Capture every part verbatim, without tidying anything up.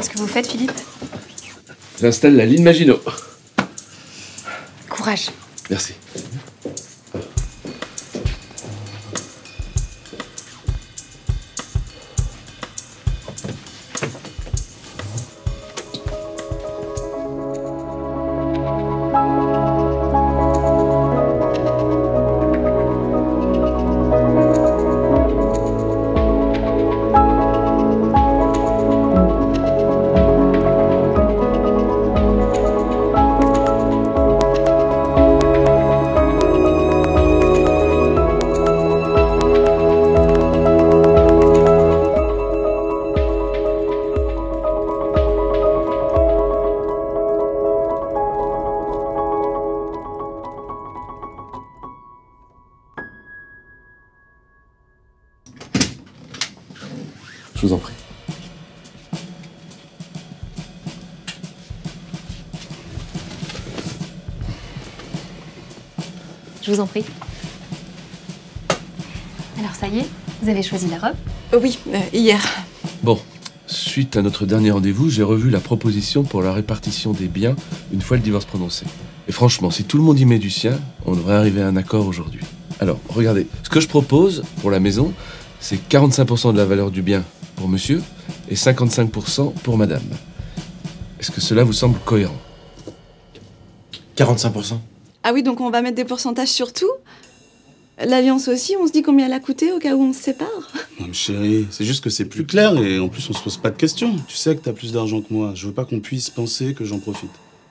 Qu'est-ce que vous faites, Philippe? J'installe la ligne Maginot. Courage. Merci. Je vous en prie. Je vous en prie. Alors ça y est, vous avez choisi la robe? euh, Oui, euh, hier. Bon, suite à notre dernier rendez-vous, j'ai revu la proposition pour la répartition des biens une fois le divorce prononcé. Et franchement, si tout le monde y met du sien, on devrait arriver à un accord aujourd'hui. Alors, regardez, ce que je propose pour la maison, c'est quarante-cinq pour cent de la valeur du bien pour monsieur et cinquante-cinq pour cent pour madame. Est-ce que cela vous semble cohérent? quarante-cinq pour cent. Ah oui, donc on va mettre des pourcentages sur tout? L'alliance aussi, on se dit combien elle a coûté au cas où on se sépare? Non mais chérie, c'est juste que c'est plus clair et en plus on se pose pas de questions. Tu sais que t'as plus d'argent que moi, je veux pas qu'on puisse penser que j'en profite.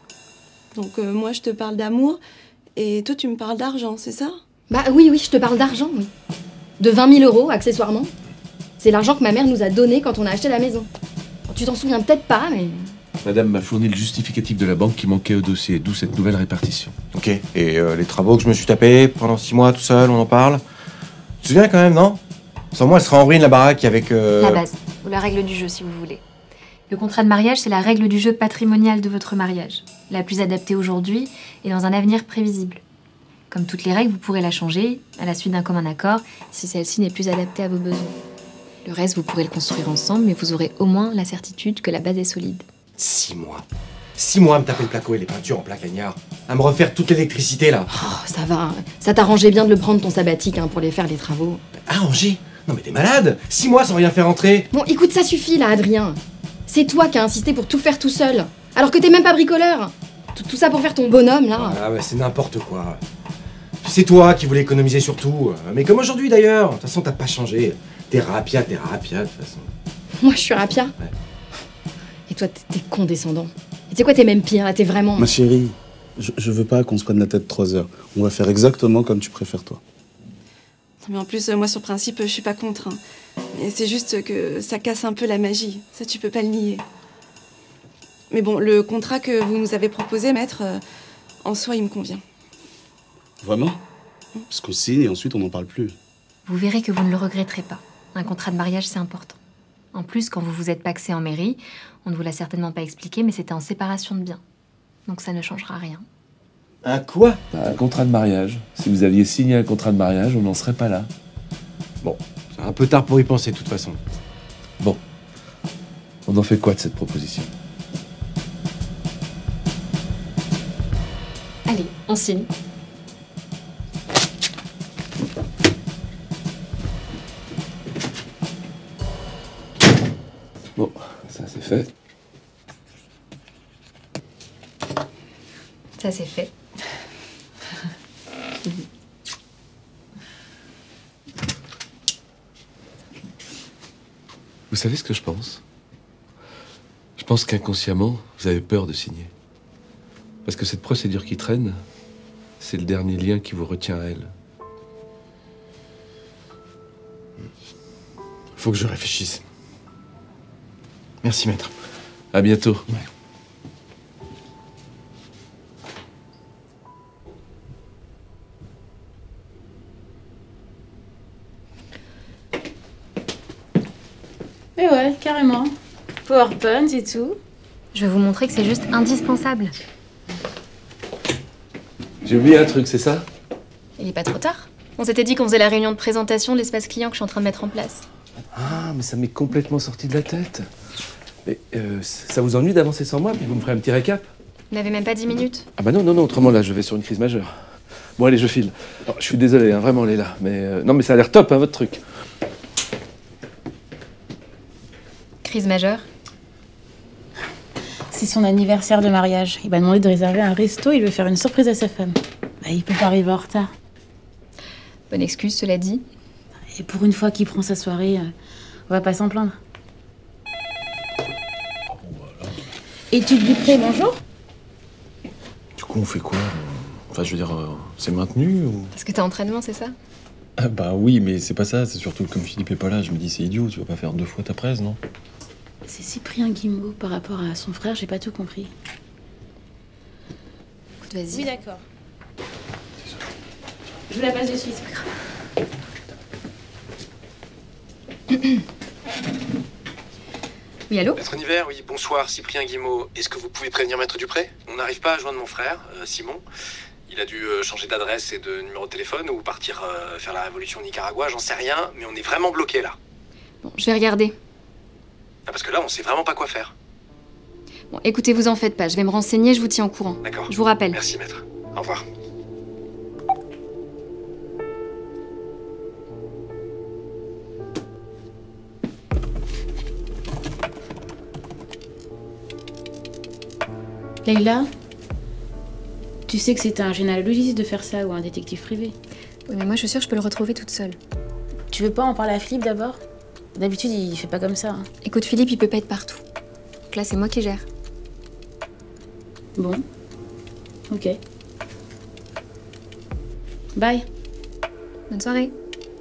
Donc euh, moi je te parle d'amour et toi tu me parles d'argent, c'est ça? Bah oui, oui, je te parle d'argent, oui. De vingt mille euros, accessoirement. C'est l'argent que ma mère nous a donné quand on a acheté la maison. Bon, tu t'en souviens peut-être pas, mais... Madame m'a fourni le justificatif de la banque qui manquait au dossier, d'où cette nouvelle répartition. Ok, et euh, les travaux que je me suis tapés pendant six mois tout seul, on en parle. Tu te souviens quand même, non? Sans moi, elle serait en ruine la baraque avec... Euh... La base, ou la règle du jeu si vous voulez. Le contrat de mariage, c'est la règle du jeu patrimonial de votre mariage. La plus adaptée aujourd'hui et dans un avenir prévisible. Comme toutes les règles, vous pourrez la changer à la suite d'un commun accord si celle-ci n'est plus adaptée à vos besoins. Le reste, vous pourrez le construire ensemble, mais vous aurez au moins la certitude que la base est solide. Six mois. Six mois à me taper le placo et les peintures en plaque cagnard. À me refaire toute l'électricité, là. Oh, ça va. Ça t'arrangeait bien de le prendre ton sabbatique hein, pour les faire les travaux. Ah, Angers? Non mais t'es malade? Six mois sans rien faire entrer. Bon, écoute, ça suffit là, Adrien. C'est toi qui as insisté pour tout faire tout seul. Alors que t'es même pas bricoleur. Tout, tout ça pour faire ton bonhomme, là. Ah ouais, c'est n'importe quoi. C'est toi qui voulais économiser sur tout. Mais comme aujourd'hui, d'ailleurs. De toute façon, t'as pas changé. T'es rapia, t'es rapia, de toute façon. Moi, je suis rapia. Ouais. Et toi, t'es condescendant. Et tu sais quoi, t'es même pire, là, t'es vraiment... Ma chérie, je, je veux pas qu'on se prenne la tête trois heures. On va faire exactement comme tu préfères toi. Mais en plus, euh, moi sur principe, je suis pas contre. Hein. Mais c'est juste que ça casse un peu la magie. Ça, tu peux pas le nier. Mais bon, le contrat que vous nous avez proposé, maître, euh, en soi, il me convient. Vraiment? Parce qu'on signe et ensuite on n'en parle plus. Vous verrez que vous ne le regretterez pas. Un contrat de mariage, c'est important. En plus, quand vous vous êtes pacsé en mairie, on ne vous l'a certainement pas expliqué, mais c'était en séparation de biens. Donc ça ne changera rien. Un quoi? Un contrat de mariage. Si vous aviez signé un contrat de mariage, on n'en serait pas là. Bon, c'est un peu tard pour y penser, de toute façon. Bon. On en fait quoi de cette proposition? Allez, on signe. Bon, ça c'est fait. Ça c'est fait. Vous savez ce que je pense? Je pense qu'inconsciemment, vous avez peur de signer. Parce que cette procédure qui traîne, c'est le dernier lien qui vous retient à elle. Faut que je réfléchisse. Merci, maître. À bientôt. Ouais. Et ouais, carrément. PowerPoint et tout. Je vais vous montrer que c'est juste indispensable. J'ai oublié un truc, c'est ça? Il est pas trop tard. On s'était dit qu'on faisait la réunion de présentation de l'espace client que je suis en train de mettre en place. Ah, mais ça m'est complètement sorti de la tête. Mais euh, ça vous ennuie d'avancer sans moi, puis vous me ferez un petit récap? Vous n'avez même pas dix minutes. Ah bah non, non, non, autrement là, je vais sur une crise majeure. Bon allez, je file. Alors, je suis désolé, hein, vraiment Léla, mais... Euh, non mais ça a l'air top, hein, votre truc. Crise majeure. C'est son anniversaire de mariage. Il m'a demandé de réserver un resto, il veut faire une surprise à sa femme. Bah, il peut pas arriver en retard. Bonne excuse, cela dit. Et pour une fois qu'il prend sa soirée, euh, on va pas s'en plaindre. Étude du pré, bonjour. Du coup, on fait quoi? Enfin, je veux dire, euh, c'est maintenu ou... Parce que t'as entraînement, c'est ça? Ah bah oui, mais c'est pas ça. C'est surtout que comme Philippe est pas là, je me dis c'est idiot. Tu vas pas faire deux fois ta presse, non? C'est Cyprien Guimau par rapport à son frère, j'ai pas tout compris. Écoute, vas-y. Oui, d'accord. Je vous la passe de suite, c'est pas grave. Oui, allô? Maître Niver, oui, bonsoir, Cyprien Guimau. Est-ce que vous pouvez prévenir Maître Dupré? On n'arrive pas à joindre mon frère, euh, Simon. Il a dû euh, changer d'adresse et de numéro de téléphone ou partir euh, faire la révolution au Nicaragua, j'en sais rien, mais on est vraiment bloqué là. Bon, je vais regarder. Ah, parce que là, on sait vraiment pas quoi faire. Bon, écoutez, vous en faites pas. Je vais me renseigner, je vous tiens au courant. D'accord. Je vous rappelle. Merci, maître. Au revoir. Leïla, tu sais que c'est un généalogiste de faire ça ou un détective privé. Oui, mais moi, je suis sûre que je peux le retrouver toute seule. Tu veux pas en parler à Philippe d'abord? D'habitude, il fait pas comme ça. Hein. Écoute, Philippe, il peut pas être partout. Donc là, c'est moi qui gère. Bon. Ok. Bye. Bonne soirée.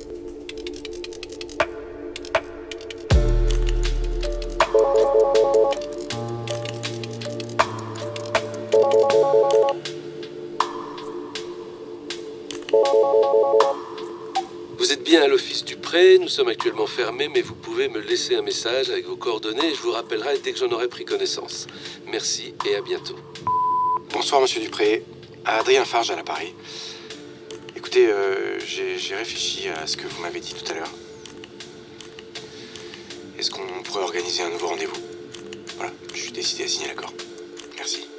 Vous êtes bien à l'office du prêt, nous sommes actuellement fermés, mais vous pouvez me laisser un message avec vos coordonnées et je vous rappellerai dès que j'en aurai pris connaissance. Merci et à bientôt. Bonsoir, monsieur Dupré. Adrien Farge à l'appareil. Écoutez, euh, j'ai j'ai réfléchi à ce que vous m'avez dit tout à l'heure. Est-ce qu'on pourrait organiser un nouveau rendez-vous? Voilà, je suis décidé à signer l'accord. Merci.